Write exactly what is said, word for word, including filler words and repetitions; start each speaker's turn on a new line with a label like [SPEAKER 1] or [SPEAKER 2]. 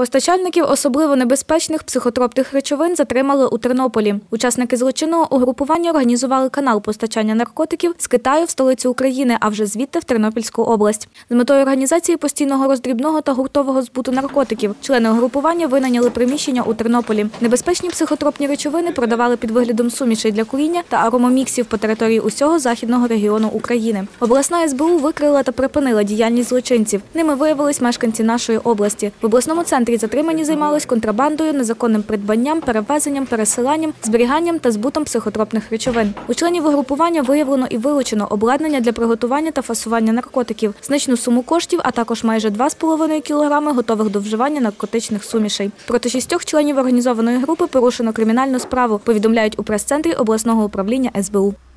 [SPEAKER 1] Постачальників особливо небезпечних психотропних речовин затримали у Тернополі. Учасники злочинного угрупування організували канал постачання наркотиків з Китаю в столицю України, а вже звідти в Тернопільську область. З метою організації постійного роздрібного та гуртового збуту наркотиків члени угрупування винайняли приміщення у Тернополі. Небезпечні психотропні речовини продавали під виглядом сумішей для куріння та аромаміксів по території усього західного регіону України. Обласна ес бе у викрила та припинила діяльність злочинців. Ними виявились мешканці нашої області. В обласному центрі затримані займались контрабандою, незаконним придбанням, перевезенням, пересиланням, зберіганням та збутом психотропних речовин. У членів угрупування виявлено і вилучено обладнання для приготування та фасування наркотиків, значну суму коштів, а також майже два з половиною кілограми готових до вживання наркотичних сумішей. Проти шістьох членів організованої групи порушено кримінальну справу, повідомляють у прес-центрі обласного управління ес бе у.